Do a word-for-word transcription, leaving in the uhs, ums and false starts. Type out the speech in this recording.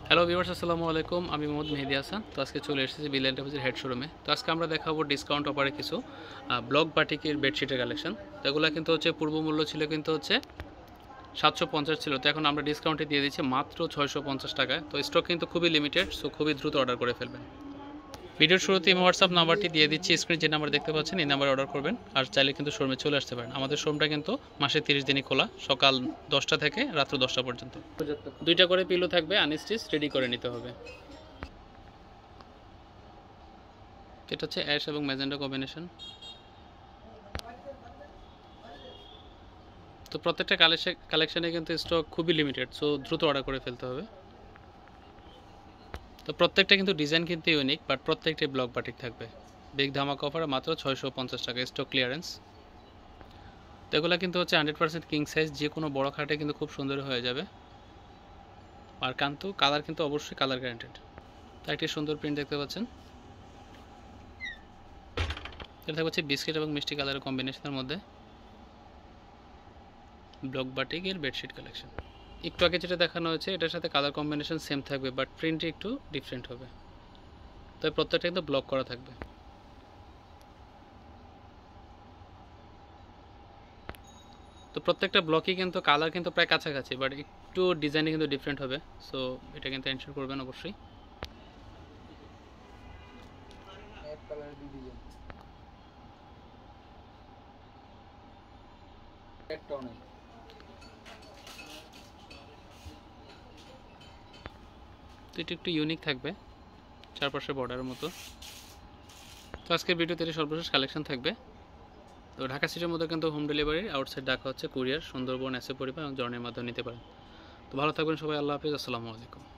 Hello viewers, আসসালামু আলাইকুম। আমি মোহাম্মদ মেহেদি হাসান। তো আজকে চলে এসেছি বিল এন্টারপ্রাইজের হেড শোরুমে। তো আজকে আমরা দেখাবো ডিসকাউন্ট অফারে কিছু ব্লক বাটিকের বেডশিটের কালেকশন। তো এগুলো কিন্তু হচ্ছে পূর্ব মূল্য ছিল কিন্তু হচ্ছে সাতশো পঞ্চাশ ছিল, তো এখন আমরা ডিসকাউন্টে দিয়ে দিচ্ছি মাত্র ছয়শো পঞ্চাশ টাকায়। তো স্টক কিন্তু খুবই লিমিটেড, সো খুবই দ্রুত অর্ডার করে ফেলবেন। ভিডিওর শুরুতে আমি হোয়াটসঅ্যাপ নাম্বারটি দিয়ে দিচ্ছি, স্ক্রিনে যে নাম্বার দেখতে পাচ্ছেন এই নাম্বারে অর্ডার করবেন। আর চাইলে কিন্তু শোরুমে চলে আসতে পারেন। আমাদের শোরুমটা কিন্তু মাসে তিরিশ দিনই খোলা, সকাল দশটা থেকে রাত্র দশটা পর্যন্ত। দুইটা করে পিলো থাকবে, আনস্টিচ, রেডি করে নিতে হবে। এটা হচ্ছে অ্যাশ এবং ম্যাজেন্ডা কম্বিনেশন। তো প্রত্যেকটা কালেকশনে কিন্তু স্টক খুবই লিমিটেড, সো দ্রুত অর্ডার করে ফেলতে হবে। তো প্রত্যেকটা কিন্তু ডিজাইন কিন্তু ইউনিক, বাট প্রত্যেকটাই ব্লক বাটিক থাকবে। বিগ ধামাকা অফার মাত্র ছয়শো পঞ্চাশ টাকা, স্টক ক্লিয়ারেন্স। তো এগুলো কিন্তু হচ্ছে হান্ড্রেড পার্সেন্ট কিং সাইজ, যে কোনো বড় খাটে কিন্তু খুব সুন্দর হয়ে যাবে। আর কিন্তু কালার কিন্তু অবশ্যই কালার গ্যারান্টেড। তো একটি সুন্দর প্রিন্ট দেখতে পাচ্ছেন। এটা হচ্ছে বিস্কিট এবং মিষ্টি কালারের কম্বিনেশনের মধ্যে ব্লক বাটিকের বেডশিট কালেকশন। একটু আগে যেটা দেখানো হয়েছে এটার সাথে কালার কম্বিনেশন সেম থাকবে, বাট প্রিন্টটি একটু ডিফারেন্ট হবে। তবে প্রত্যেকটা কিন্তু ব্লক করা থাকবে। তো প্রত্যেকটা ব্লকই কিন্তু কালার কিন্তু প্রায় কাছাকাছি, বাট একটু ডিজাইনে কিন্তু ডিফারেন্ট হবে। সো এটা কিন্তু এনশিওর করবেন অবশ্যই। তো এটা একটু ইউনিক থাকবে, চারপাশে বর্ডারের মতো। তো আজকের ভিডিওতে সর্বশেষ কালেকশন থাকবে। তো ঢাকা সিটির মধ্যে কিন্তু হোম ডেলিভারি, আউটসাইড ঢাকা হচ্ছে কুরিয়ার, সুন্দরবন, এসে পরিবার এবং জর্নির মাধ্যমে নিতে পারেন। তো ভালো থাকবেন সবাই, আল্লাহ হাফিজ, আসসালামু আলাইকুম।